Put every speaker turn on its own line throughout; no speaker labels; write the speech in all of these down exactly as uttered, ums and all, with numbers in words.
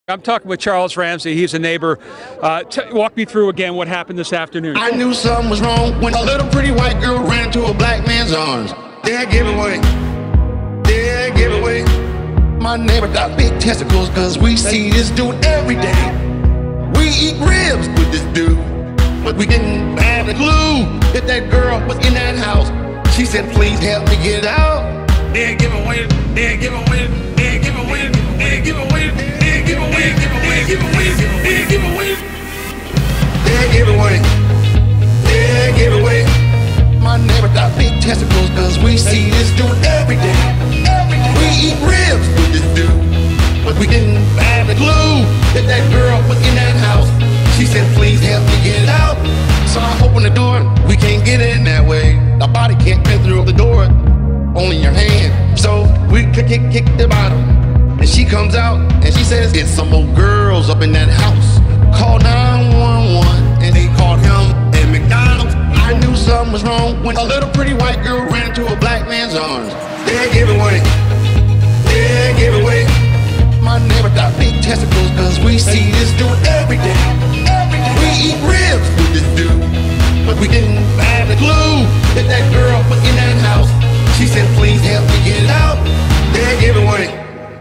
I'm talking with Charles Ramsey. He's a neighbor. Uh, t walk me through again what happened this afternoon.
I knew something was wrong when a little pretty white girl ran into a black man's arms. Dead giveaway. Dead giveaway. My neighbor got big testicles cause we see this dude every day. We eat ribs with this dude, but we didn't have a clue that that girl was in that house. She said, please help me get out. Dead giveaway. Dead giveaway. Dead giveaway. Dead giveaway. Dead giveaway. Dead giveaway. Dead giveaway. Dead giveaway. Dead giveaway. My neighbor got big testicles cause we see this dude every day. We eat ribs with this dude, but we didn't have a clue that that girl was in that house. She said, please help me get out. So I open the door, we can't get in that way. The body can't fit through the door, only your hand. So we kick, kick, kick the bottom. And she comes out and she says, it's some old girls up in that house. Call nine one one and they called him and McDonald. I knew something was wrong when a little pretty white girl ran into a black man's arms. Dead giveaway. Dead giveaway. My neighbor got big testicles cause we see this dude every day. We eat ribs with this dude, but we didn't have a clue that that girl was in that house. She said, please help me get out. Dead giveaway.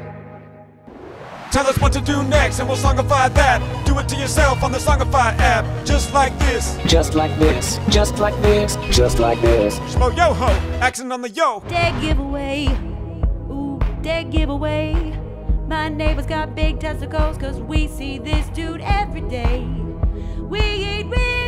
Tell us what to do next and we'll songify that. Do it to yourself on the Songify app. Just like this.
Just like this. Just like this. Just like this.
Schmo yo ho. Action on the yo.
Dead giveaway. Ooh, dead giveaway. My neighbor's got big testicles cause we see this dude every day. We eat ribs.